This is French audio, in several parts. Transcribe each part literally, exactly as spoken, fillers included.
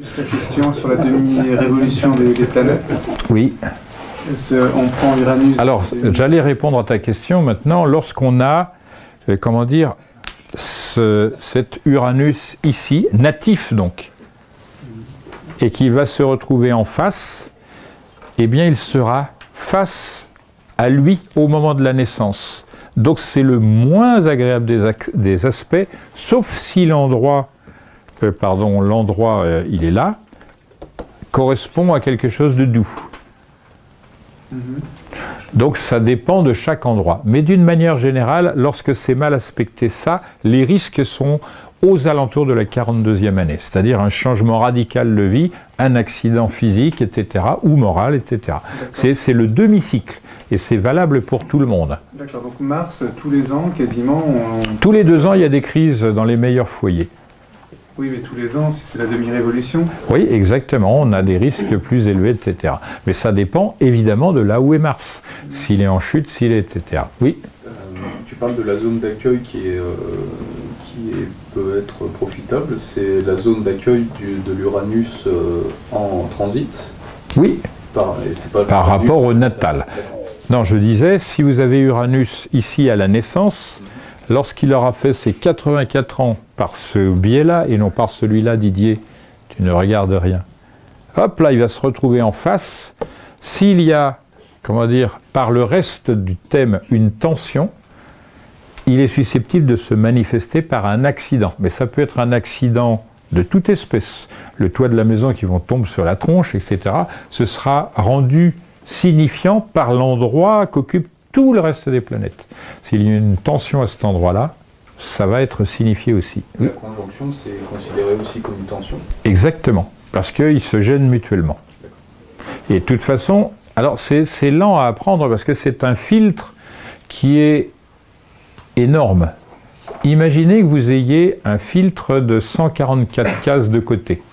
Juste la question sur la demi-révolution des, des planètes. Oui. On prend Uranus. Alors, j'allais répondre à ta question maintenant. Lorsqu'on a, euh, comment dire, ce, cet Uranus ici, natif donc, et qui va se retrouver en face, eh bien, il sera face à lui au moment de la naissance. Donc, c'est le moins agréable des, des aspects, sauf si l'endroit, euh, pardon, l'endroit, euh, il est là, correspond à quelque chose de doux. Donc ça dépend de chaque endroit. Mais d'une manière générale, lorsque c'est mal aspecté ça, les risques sont aux alentours de la quarante-deuxième année, c'est-à-dire un changement radical de vie, un accident physique, et cetera, ou moral, et cetera. C'est le demi-cycle, et c'est valable pour tout le monde. D'accord, donc Mars, tous les ans, quasiment... On... Tous les deux ans, il y a des crises dans les meilleurs foyers. Oui, mais tous les ans, si c'est la demi-révolution. Oui, exactement, on a des risques plus élevés, et cetera. Mais ça dépend évidemment de là où est Mars, s'il est en chute, s'il est, et cetera. Oui. Euh, tu parles de la zone d'accueil qui, est, euh, qui est, peut être profitable, c'est la zone d'accueil de l'Uranus euh, en transit. Oui, par, pas par rapport au natal. Non, je disais, si vous avez Uranus ici à la naissance, mmh. lorsqu'il aura fait ses quatre-vingt-quatre ans par ce biais-là, et non par celui-là, Didier, tu ne regardes rien. Hop, là, il va se retrouver en face. S'il y a, comment dire, par le reste du thème, une tension, il est susceptible de se manifester par un accident. Mais ça peut être un accident de toute espèce. Le toit de la maison qui vont tomber sur la tronche, et cetera. Ce sera rendu signifiant par l'endroit qu'occupe tout le reste des planètes. S'il y a une tension à cet endroit-là, ça va être signifié aussi. La conjonction, c'est considéré aussi comme une tension. Exactement, parce qu'ils se gênent mutuellement. Et de toute façon, alors c'est lent à apprendre parce que c'est un filtre qui est énorme. Imaginez que vous ayez un filtre de cent quarante-quatre cases de côté.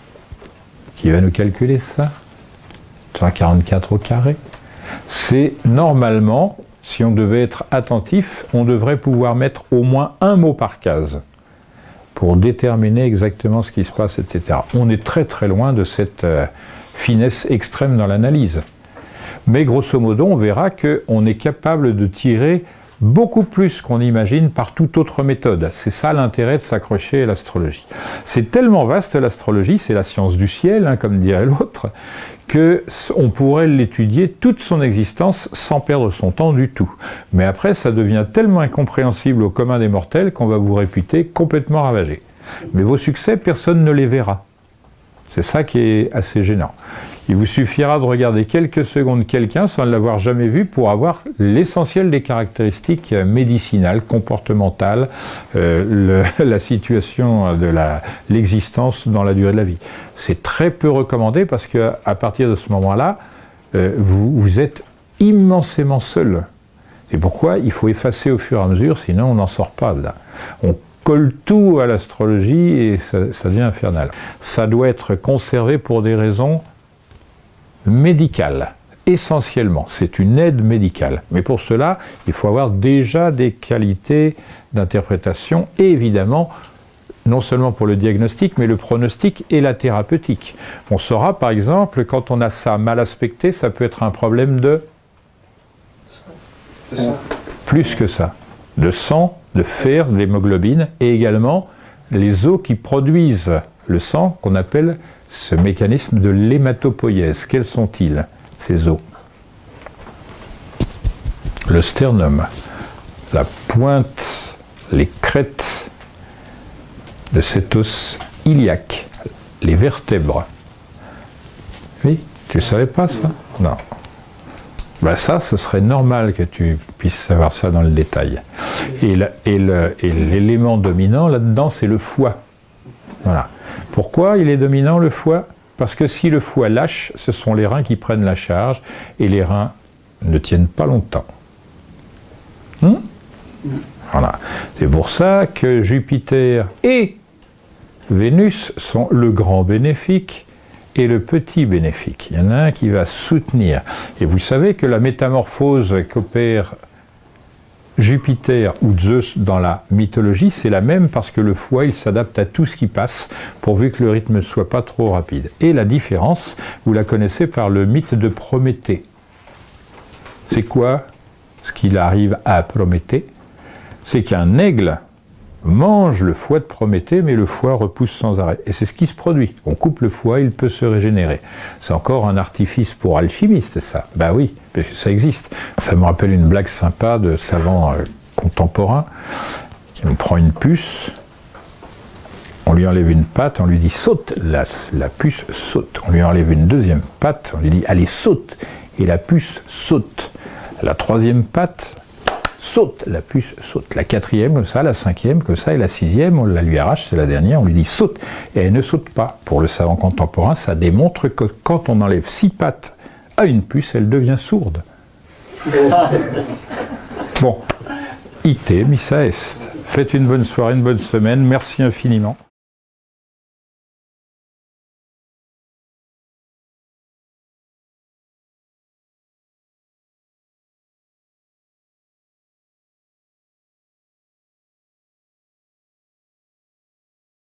Qui va nous calculer ça? cent quarante-quatre au carré. C'est normalement, si on devait être attentif, on devrait pouvoir mettre au moins un mot par case pour déterminer exactement ce qui se passe, et cetera. On est très très loin de cette euh, finesse extrême dans l'analyse. Mais grosso modo, on verra qu'on est capable de tirer beaucoup plus qu'on imagine par toute autre méthode. C'est ça l'intérêt de s'accrocher à l'astrologie. C'est tellement vaste l'astrologie, c'est la science du ciel, hein, comme dirait l'autre, qu'on pourrait l'étudier toute son existence sans perdre son temps du tout. Mais après, ça devient tellement incompréhensible au commun des mortels qu'on va vous réputer complètement ravagé. Mais vos succès, personne ne les verra. C'est ça qui est assez gênant. Il vous suffira de regarder quelques secondes quelqu'un sans ne l'avoir jamais vu pour avoir l'essentiel des caractéristiques médicinales, comportementales, euh, le, la situation de l'existence dans la durée de la vie. C'est très peu recommandé parce qu'à partir de ce moment-là, euh, vous, vous êtes immensément seul. C'est pourquoi il faut effacer au fur et à mesure, sinon on n'en sort pas de là. On colle tout à l'astrologie et ça, ça devient infernal. Ça doit être conservé pour des raisons médicale, essentiellement. C'est une aide médicale. Mais pour cela, il faut avoir déjà des qualités d'interprétation et évidemment, non seulement pour le diagnostic, mais le pronostic et la thérapeutique. On saura, par exemple, quand on a ça mal aspecté, ça peut être un problème de... de sang. Plus que ça. De sang, de fer, de l'hémoglobine et également les os qui produisent le sang, qu'on appelle ce mécanisme de l'hématopoïèse. Quels sont-ils, ces os? Le sternum, la pointe, les crêtes de cet os iliaque, les vertèbres. Oui, tu ne savais pas ça? Non. Ben ça, ce serait normal que tu puisses savoir ça dans le détail. Et l'élément dominant là-dedans, c'est le foie. Voilà. Pourquoi il est dominant, le foie? Parce que si le foie lâche, ce sont les reins qui prennent la charge, et les reins ne tiennent pas longtemps. Hum? Voilà. C'est pour ça que Jupiter et Vénus sont le grand bénéfique et le petit bénéfique. Il y en a un qui va soutenir. Et vous savez que la métamorphose qu'opère Jupiter ou Zeus dans la mythologie, c'est la même parce que le foie, il s'adapte à tout ce qui passe, pourvu que le rythme ne soit pas trop rapide. Et la différence, vous la connaissez par le mythe de Prométhée. C'est quoi ce qu'il arrive à Prométhée? C'est qu'un aigle mange le foie de Prométhée, mais le foie repousse sans arrêt. Et c'est ce qui se produit. On coupe le foie, il peut se régénérer. C'est encore un artifice pour alchimiste, ça. Ben oui, parce que ça existe. Ça me rappelle une blague sympa de savants euh, contemporains qui nous prend une puce, on lui enlève une patte, on lui dit saute, la, la puce saute. On lui enlève une deuxième patte, on lui dit allez saute, et la puce saute. La troisième patte, saute, la puce saute. La quatrième, comme ça, la cinquième, comme ça, et la sixième, on la lui arrache, c'est la dernière, on lui dit saute. Et elle ne saute pas. Pour le savant contemporain, ça démontre que quand on enlève six pattes à une puce, elle devient sourde. Bon, ite, missa est. Faites une bonne soirée, une bonne semaine, merci infiniment.